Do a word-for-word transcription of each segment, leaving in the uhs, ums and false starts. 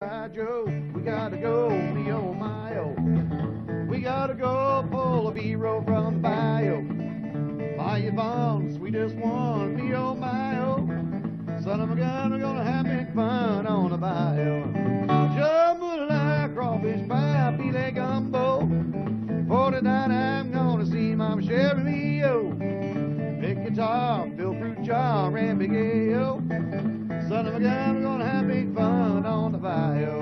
Joe, we gotta go, me oh my oh. We gotta go pull a B-roll from the bayou. My Yvonne, sweetest one, me oh my oh. Son of a gun, we're gonna have big fun on the bayou. Jambalaya, crawfish pie, filet gumbo. forty-nine, I'm gonna see Mama Sherry, me oh. Big guitar, fill fruit jar, and big A-O. Son of a gun, we're gonna have big fun on the bayou.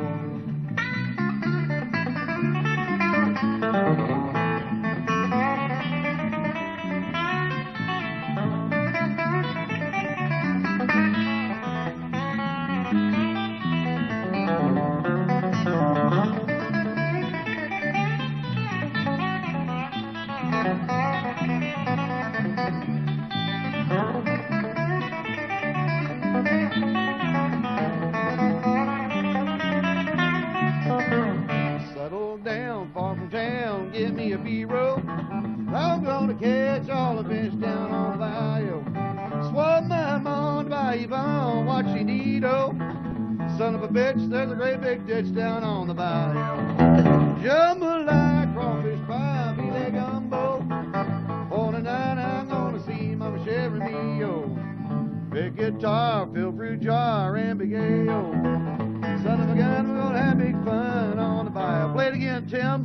Settle down, far from town, give me a B-roll. I'm gonna catch all the fish down on the bayou. Swab my mom by Yvonne, watch she need-o. Son of a bitch, there's a great big ditch down on the bayou. Jambalaya, crawfish pie, filet gumbo. forty-nine, I'm gonna see Mama Sherry, me oh. Big guitar, fill fruit jar, and big A-O. Son of a gun, we're gonna have big fun on the bayou. Play it again, Tim.